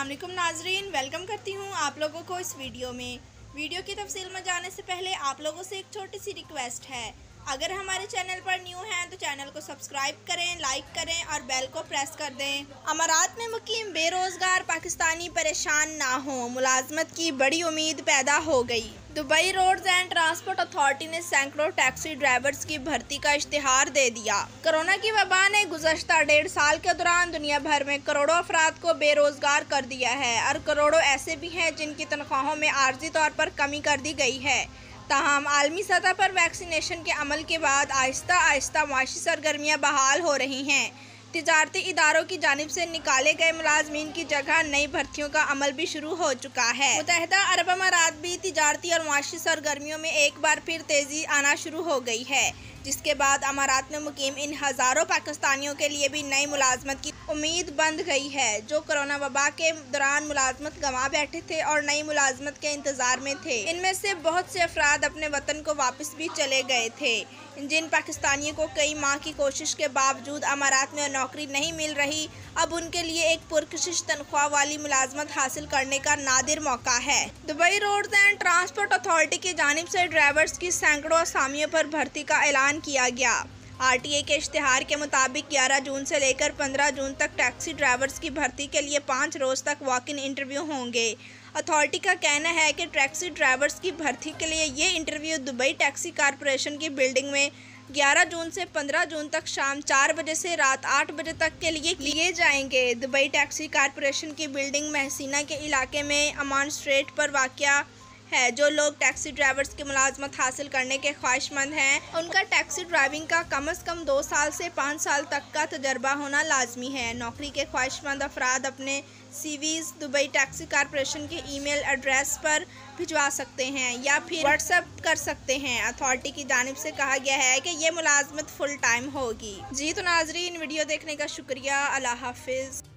अस्सलाम वालेकुम नाजरीन, वेलकम करती हूँ आप लोगों को इस वीडियो में। वीडियो की तफसील में जाने से पहले आप लोगों से एक छोटी सी रिक्वेस्ट है। अगर हमारे चैनल पर न्यू हैं तो चैनल को सब्सक्राइब करें, लाइक करें और बेल को प्रेस कर दें। अमारात में मुकीम बेरोज़गार पाकिस्तानी परेशान ना हों, मुलाजमत की बड़ी उम्मीद पैदा हो गई। Dubai roads and transport authority ने सैकड़ों टैक्सी ड्राइवर्स की भर्ती का इश्तिहार दे दिया। कोरोना की वबा ने गुज़श्ता 1.5 साल के दौरान दुनिया भर में करोड़ों अफराद को बेरोजगार कर दिया है और करोड़ों ऐसे भी हैं जिनकी तनख्वाहों में आर्जी तौर पर कमी कर दी गई है। ताहम आलमी सतह पर वैक्सीनेशन के अमल के बाद आहिस्ता आहिस्ता माशी सरगर्मियाँ बहाल हो रही हैं। तिजारती इदारों की जानिब से निकाले गए मुलाजमीन की जगह नई भर्तियों का अमल भी शुरू हो चुका है। मुत्तहिदा अरब अमारात भी तिजारती और माशी सरगर्मियों में एक बार फिर तेजी आना शुरू हो गई है, जिसके बाद अमारात में मुकीम इन हज़ारों पाकिस्तानियों के लिए भी नई मुलाजमत की उम्मीद बंद गई है, जो कोरोना वबा के दौरान मुलाजमत गंवा बैठे थे और नई मुलाजमत के इंतज़ार में थे। इनमें से बहुत से अफराद अपने वतन को वापस भी चले गए थे। जिन पाकिस्तानियों को कई माह की कोशिश के बावजूद अमारात में नौकरी नहीं मिल रही, अब उनके लिए एक पुरकशिश तनख्वाह वाली मुलाजमत हासिल करने का नादिर मौका है। Dubai roads and transport authority की जानिब से ड्राइवर्स की सैकड़ों असामियों पर भर्ती का ऐलान किया गया। आरटीए के इश्तिहार के मुताबिक 11 जून से लेकर 15 जून तक टैक्सी ड्राइवर्स की भर्ती के लिए 5 रोज़ तक वॉक इन इंटरव्यू होंगे। अथॉरिटी का कहना है कि टैक्सी ड्राइवर्स की भर्ती के लिए ये इंटरव्यू दुबई टैक्सी कारपोरेशन की बिल्डिंग में 11 जून से 15 जून तक शाम 4 बजे से रात 8 बजे तक के लिए जाएंगे। दुबई टैक्सी कारपोरेशन की बिल्डिंग महसीना के इलाके में अमान स्ट्रीट पर वाक़या है। जो लोग टैक्सी ड्राइवर्स की मुलाजमत हासिल करने के ख्वाहिशमंद हैं, उनका टैक्सी ड्राइविंग का कम से कम 2 साल से 5 साल तक का तजर्बा होना लाजमी है। नौकरी के ख्वाहिशमंद अफराद अपने सीवीज़ दुबई टैक्सी कारपोरेशन के ईमेल एड्रेस पर भिजवा सकते हैं या फिर व्हाट्सएप कर सकते हैं। अथॉरिटी की जानिब से कहा गया है कि ये मुलाजमत फुल टाइम होगी। जी तो नाजरीन, वीडियो देखने का शुक्रिया। अल्लाह हाफिज़।